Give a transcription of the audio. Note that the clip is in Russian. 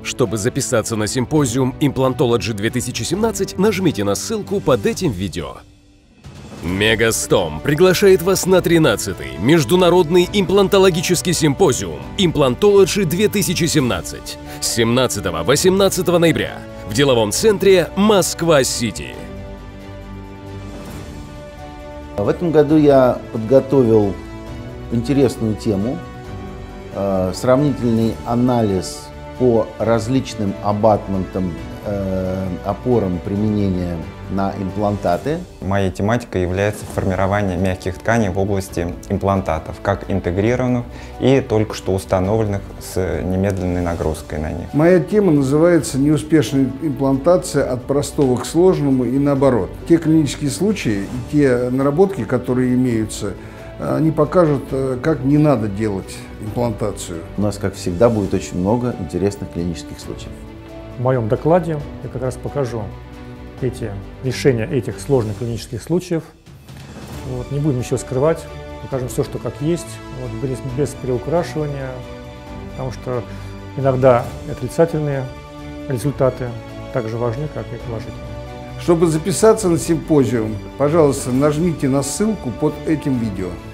Чтобы записаться на симпозиум Implantology 2017, нажмите на ссылку под этим видео. Мегастом приглашает вас на 13-й Международный имплантологический симпозиум Implantology 2017 с 17-18 ноября в деловом центре Москва-Сити. В этом году я подготовил интересную тему, сравнительный анализ по различным абатментам, опорам применения на имплантаты. Моей тематикой является формирование мягких тканей в области имплантатов, как интегрированных и только что установленных с немедленной нагрузкой на них. Моя тема называется «Неуспешная имплантация от простого к сложному и наоборот». Те клинические случаи и те наработки, которые имеются, они покажут, как не надо делать имплантацию. У нас, как всегда, будет очень много интересных клинических случаев. В моем докладе я как раз покажу решения этих сложных клинических случаев. Не будем ничего скрывать, покажем все, что как есть, без приукрашивания, потому что иногда отрицательные результаты так же важны, как и положительные. Чтобы записаться на симпозиум, пожалуйста, нажмите на ссылку под этим видео.